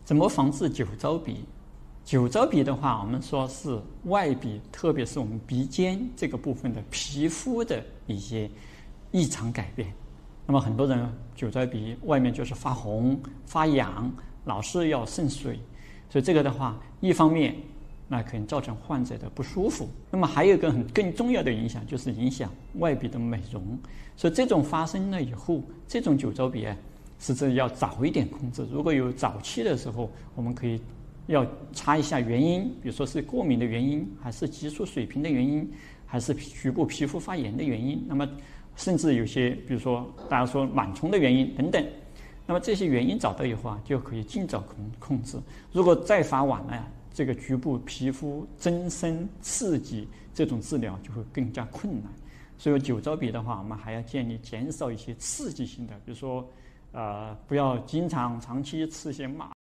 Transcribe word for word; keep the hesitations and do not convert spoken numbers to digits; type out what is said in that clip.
怎么防治酒糟鼻？酒糟鼻的话，我们说是外鼻，特别是我们鼻尖这个部分的皮肤的一些异常改变。那么很多人酒糟鼻外面就是发红、发痒，老是要渗水，所以这个的话，一方面那可能造成患者的不舒服。那么还有一个很更重要的影响，就是影响外鼻的美容。所以这种发生了以后，这种酒糟鼻啊，实质要早一点控制。如果有早期的时候，我们可以要查一下原因，比如说是过敏的原因，还是激素水平的原因，还是局部皮肤发炎的原因。那么甚至有些，比如说大家说螨虫的原因等等。那么这些原因找到以后啊，就可以尽早控控制。如果再发晚了呀，这个局部皮肤增生刺激这种治疗就会更加困难。所以酒糟鼻的话，我们还要建议减少一些刺激性的，比如说呃，不要经常长期吃一些麻